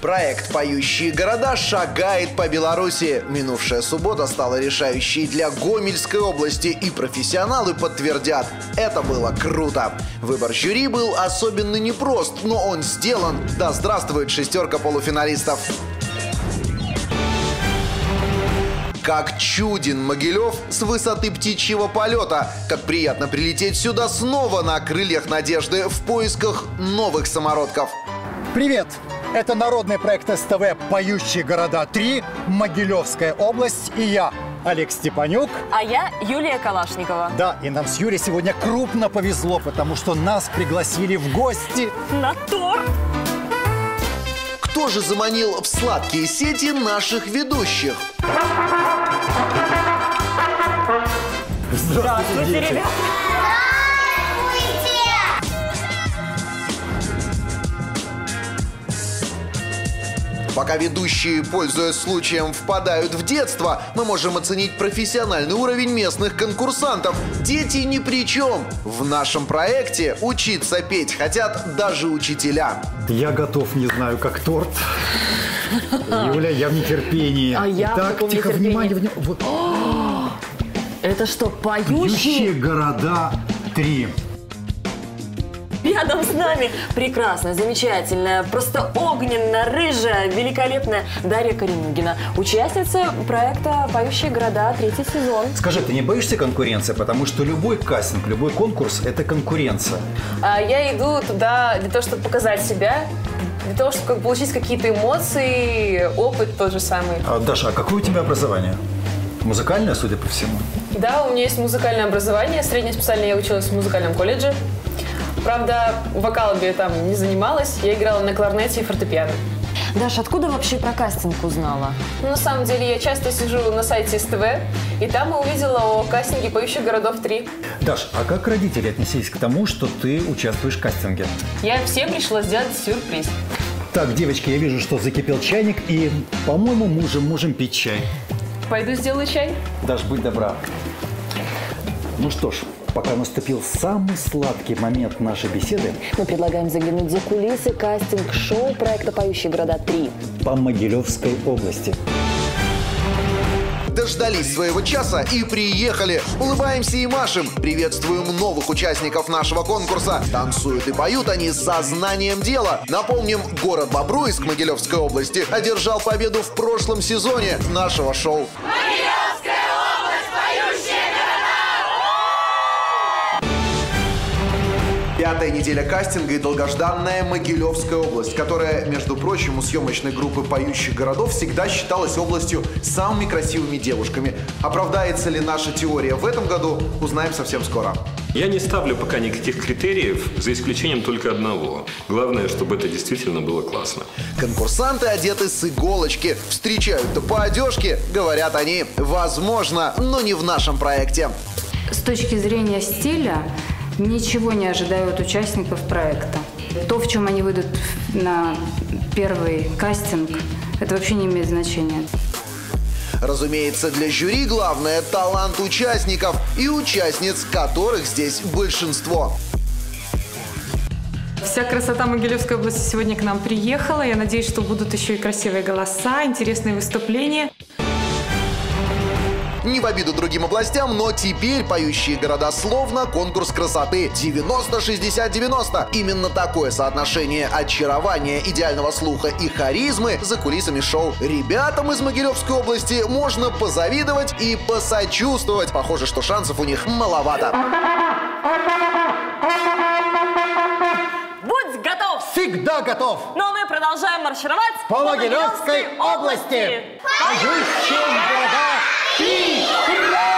Проект «Поющие города» шагает по Беларуси. Минувшая суббота стала решающей для Гомельской области, и профессионалы подтвердят – это было круто. Выбор жюри был особенно непрост, но он сделан. Да здравствует шестерка полуфиналистов! Как чуден Могилев с высоты птичьего полета. Как приятно прилететь сюда снова на крыльях надежды в поисках новых самородков. Привет! Это народный проект СТВ «Поющие города 3», Могилевская область, и я, Олег Степанюк. А я Юлия Калашникова. Да, и нам с Юлей сегодня крупно повезло, потому что нас пригласили в гости на торт. Кто же заманил в сладкие сети наших ведущих? Здравствуйте, ребята! Пока ведущие, пользуясь случаем, впадают в детство, мы можем оценить профессиональный уровень местных конкурсантов. Дети ни при чем. В нашем проекте учиться петь хотят даже учителя. Я готов, не знаю, как торт. Юля, я в нетерпении. А я так, тихо, внимание, внимание. Вот. Это что, «Поющие города 3». Рядом с нами прекрасная, замечательная, просто огненно-рыжая, великолепная Дарья Коренюгина, участница проекта «Поющие города», 3-й сезон. Скажи, ты не боишься конкуренции? Потому что любой кастинг, любой конкурс – это конкуренция. Я иду туда для того, чтобы показать себя, для того, чтобы получить какие-то эмоции, опыт тот же самый. Даша, а какое у тебя образование? Музыкальное, судя по всему? Да, у меня есть музыкальное образование. Среднее специальное я училась в музыкальном колледже. Правда, вокалом я там не занималась. Я играла на кларнете и фортепиано. Даша, откуда вообще про кастинг узнала? Ну, на самом деле, я часто сижу на сайте СТВ, и там я увидела о кастинге «Поющих городов 3». Даш, а как родители отнеслись к тому, что ты участвуешь в кастинге? Я всем решила сделать сюрприз. Так, девочки, я вижу, что закипел чайник, и, по-моему, мы уже можем пить чай. Пойду сделаю чай. Даш, будь добра. Ну что ж, пока наступил самый сладкий момент нашей беседы, Мы предлагаем заглянуть за кулисы кастинг-шоу проекта «Поющие города 3». по Могилевской области. Дождались своего часа и приехали. Улыбаемся и машем. Приветствуем новых участников нашего конкурса. Танцуют и поют они с сознанием дела. Напомним, город Бобруйск Могилевской области одержал победу в прошлом сезоне нашего шоу. Могилевская область, поющие города! Пятая неделя кастинга и долгожданная Могилевская область, которая, между прочим, у съемочной группы «Поющих городов» всегда считалась областью с самыми красивыми девушками. Оправдается ли наша теория в этом году, узнаем совсем скоро. Я не ставлю пока никаких критериев, за исключением только одного. Главное, чтобы это действительно было классно. Конкурсанты одеты с иголочки, встречают-то по одежке, говорят они. Возможно, но не в нашем проекте. С точки зрения стиля, ничего не ожидаю от участников проекта. То, в чем они выйдут на первый кастинг, это вообще не имеет значения. Разумеется, для жюри главное – талант участников и участниц, которых здесь большинство. Вся красота Могилевской области сегодня к нам приехала. Я надеюсь, что будут еще и красивые голоса, интересные выступления. Не в обиду другим областям, но теперь «Поющие города» словно конкурс красоты. 90-60-90. Именно такое соотношение очарования, идеального слуха и харизмы за кулисами шоу. Ребятам из Могилевской области можно позавидовать и посочувствовать. Похоже, что шансов у них маловато. Будь готов! Всегда готов! Но мы продолжаем маршировать По Могилевской области! Поющие города 3!